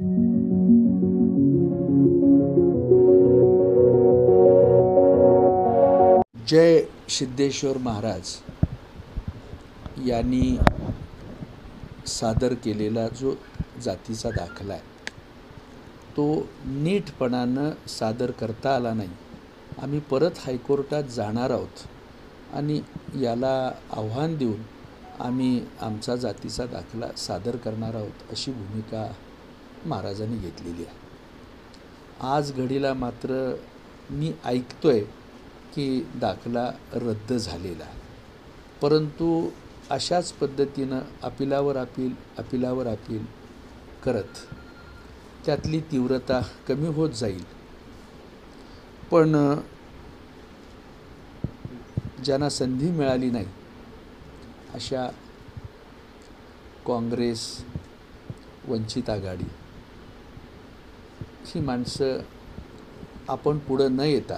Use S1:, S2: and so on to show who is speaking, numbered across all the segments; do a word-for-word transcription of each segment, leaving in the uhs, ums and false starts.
S1: जय सिद्धेश्वर महाराज यांनी सादर केलेला जो जातीचा दाखला आहे तो नीटपणानं सादर करता आला नाही। आम्ही परत हायकोर्टात जाणार आहोत आणि याला आव्हान देऊन आम्ही आमचा जातीचा दाखला सादर करणार आहोत अशी भूमिका महाराजांनी घेतलेली आहे। आज घडीला मात्र मी ऐकतोय की दाखला रद्द झालेला आहे, परंतु अशाच पद्धतीनं अपिलावर अपील अपिलावर अपील करत त्यातली तीव्रता कमी होत जाईल। पण ज्यांना संधी मिळाली नाही अशा काँग्रेस, वंचित आघाडी ही माणसं आपण पुढं न येता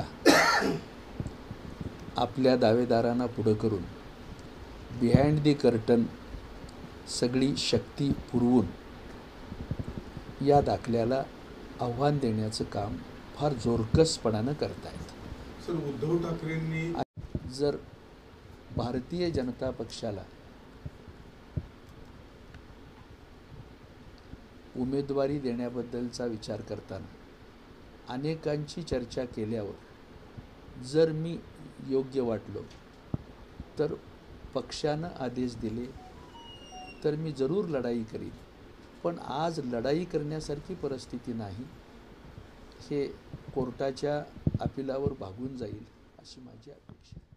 S1: आपल्या दावेदारांना पुढं करून बिहाइंड दी कर्टन सगळी शक्ती पुरवून या दाखल्याला आव्हान देण्याचं काम फार जोरकसपणानं करतायत।
S2: सर, उद्धव ठाकरेंनी
S1: जर भारतीय जनता पक्षाला उमेदवारी देण्याबद्दलचा विचार करताना अनेकांची चर्चा केल्यावर जर मी योग्य वाटलो तर पक्षानं आदेश दिले तर मी जरूर लढाई करीन, पण आज लढाई करण्यासारखी परिस्थिती नाही। हे कोर्टाच्या अपिलावर भागून जाईल अशी माझी अपेक्षा आहे।